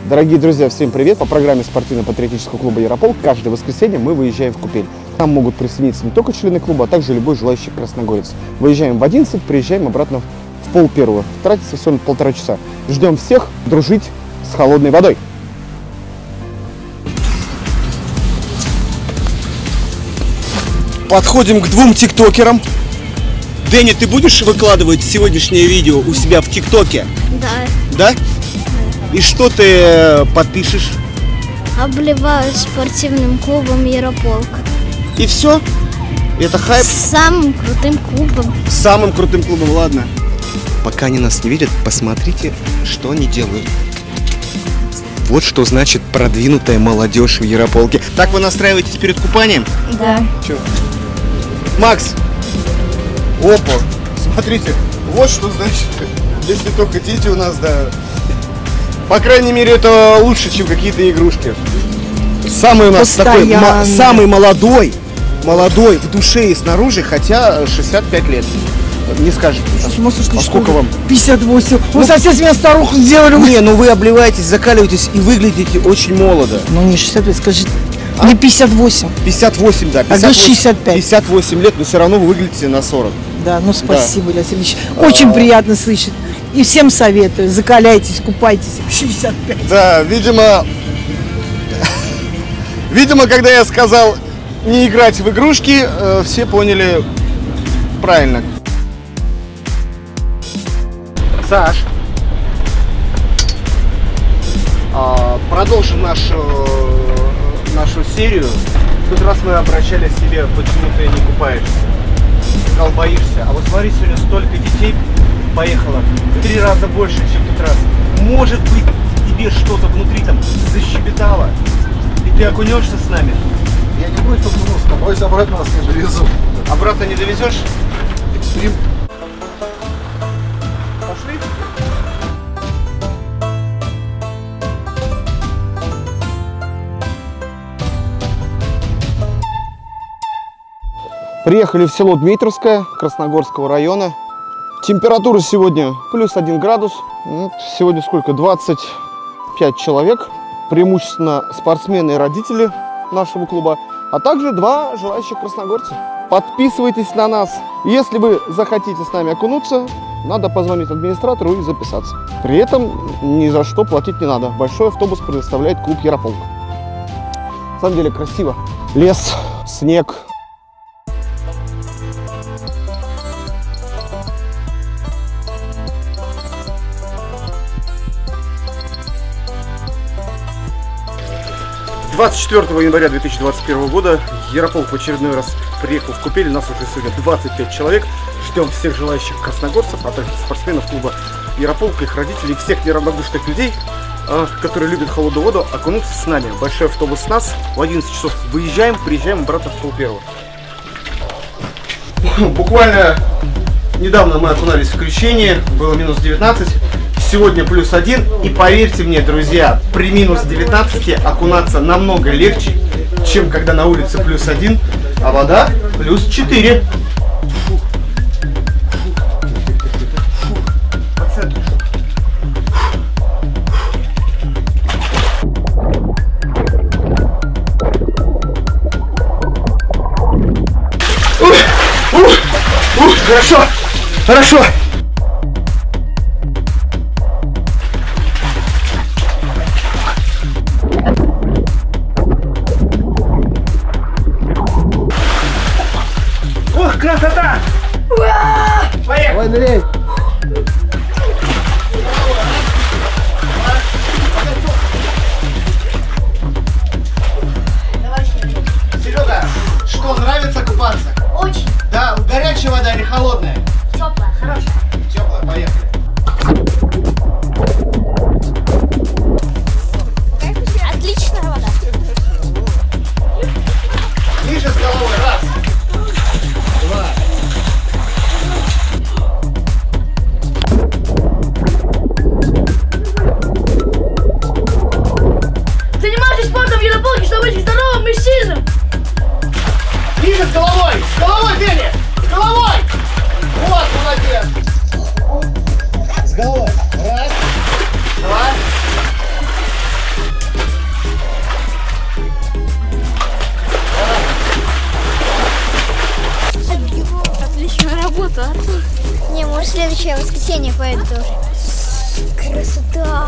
Дорогие друзья, всем привет! По программе спортивно-патриотического клуба «Ярополк» каждое воскресенье мы выезжаем в Купель. Там могут присоединиться не только члены клуба, а также любой желающий красногорец. Выезжаем в 11, приезжаем обратно в 12:30. Тратится всего 1,5 часа. Ждем всех дружить с холодной водой. Подходим к двум тиктокерам. Дэнни, ты будешь выкладывать сегодняшнее видео у себя в ТикТоке? Да. Да? И что ты подпишешь? Обливаю спортивным клубом «Ярополк». И все? Это хайп? С самым крутым клубом. С самым крутым клубом, ладно. Пока они нас не видят, посмотрите, что они делают. Вот что значит продвинутая молодежь в Ярополке. Так вы настраиваетесь перед купанием? Да. Че? Макс! Опа! Смотрите, вот что значит, если только дети у нас, да. По крайней мере, это лучше, чем какие-то игрушки. Самый у нас такой, самый молодой в душе и снаружи, хотя 65 лет. Не скажете. А сколько вам? 58. Вы совсем с меня старуху сделали. Не, ну вы обливаетесь, закаливаетесь и выглядите очень молодо. Ну не 65, скажите. Мне 58. 58, да. 58, 65. 58 лет, но все равно вы выглядите на 40. Да, ну спасибо, Илья Сергеевич. Очень приятно слышать. И всем советую. Закаляйтесь, купайтесь. 65. Да, видимо, когда я сказал не играть в игрушки, все поняли правильно. Саш, продолжим нашу серию. В тот раз мы обращались к себе, почему ты не купаешься. Сказал, боишься. А вот смотри, сегодня столько детей поехало. В 3 раза больше, чем в тот раз. Может быть, тебе что-то внутри там защебетало, и ты окунешься с нами. Я не против окунуться, боюсь, обратно нас не довезу. Обратно не довезешь? Экстрим. Пошли. Приехали в село Дмитровское Красногорского района. Температура сегодня +1 градус. Сегодня сколько? 25 человек. Преимущественно спортсмены и родители нашего клуба, а также 2 желающих красногорца. Подписывайтесь на нас. Если вы захотите с нами окунуться, надо позвонить администратору и записаться. При этом ни за что платить не надо. Большой автобус предоставляет клуб «Ярополк». На самом деле красиво. Лес, снег. — 24 января 2021 года Ярополк в очередной раз приехал в Купель. Нас уже сегодня 25 человек. Ждем всех желающих красногорцев, а также спортсменов клуба Ярополк, их родителей, всех неравнодушных людей, которые любят холодную воду, окунуться с нами. Большой автобус с нас. В 11 часов выезжаем, приезжаем обратно в 12:30. Буквально недавно мы окунались в Крещение, было -19. Сегодня +1, и поверьте мне, друзья, при -19 окунаться намного легче, чем когда на улице +1, а вода +4. Хорошо, хорошо. Ох, красота! Поехали! Давай, ныряй! Серега, что, нравится купаться? Очень. Да, горячая вода или холодная? Теплая, хорошая. Теплая, поехали. Отличная вода. Ниже с головой, раз. 2. Занимайтесь спортом в Ярополке, чтобы быть здоровым и сильным. Ниже с головой! С головой, Дэнни! С головой! Вот, молодец! С головой. Раз, два, бассейне поеду тоже. Красота!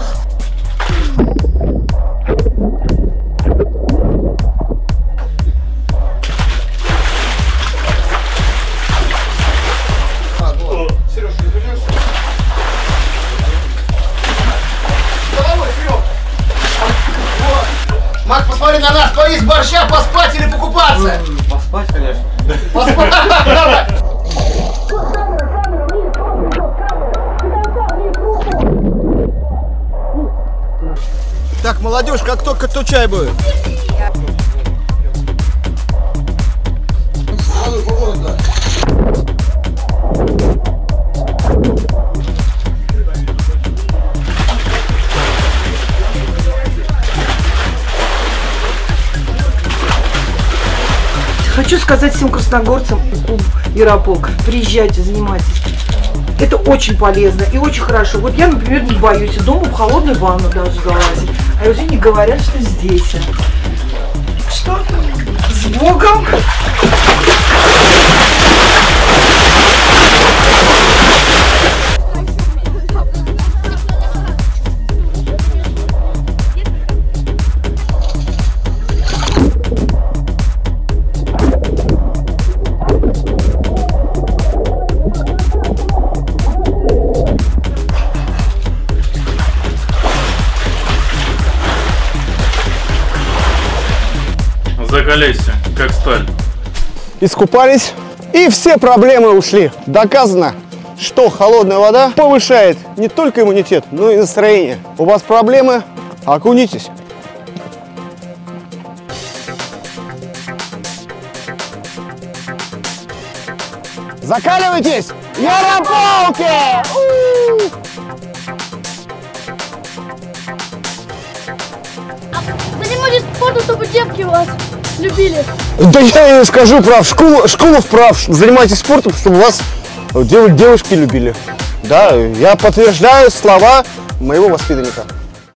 Макс, посмотри на нас, кто есть борща, поспать или покупаться? Поспать, конечно. Поспать, давай. Так, молодежь, как только кто чай будет? Хочу сказать всем красногорцам, клуб Ярополк, приезжайте, занимайтесь. Это очень полезно и очень хорошо. Вот я, например, не боюсь дома в холодную ванну даже залазить. А люди не говорят, что здесь. Что? С Богом! Закаляйся, как сталь. Искупались, и все проблемы ушли. Доказано, что холодная вода повышает не только иммунитет, но и настроение. У вас проблемы? Окунитесь. Закаливайтесь! Ярополки! Занимайтесь спортом, чтобы девки вас любили. Да я и скажу прав, школа вправ, занимайтесь спортом, чтобы вас девушки любили. Да, я подтверждаю слова моего воспитанника.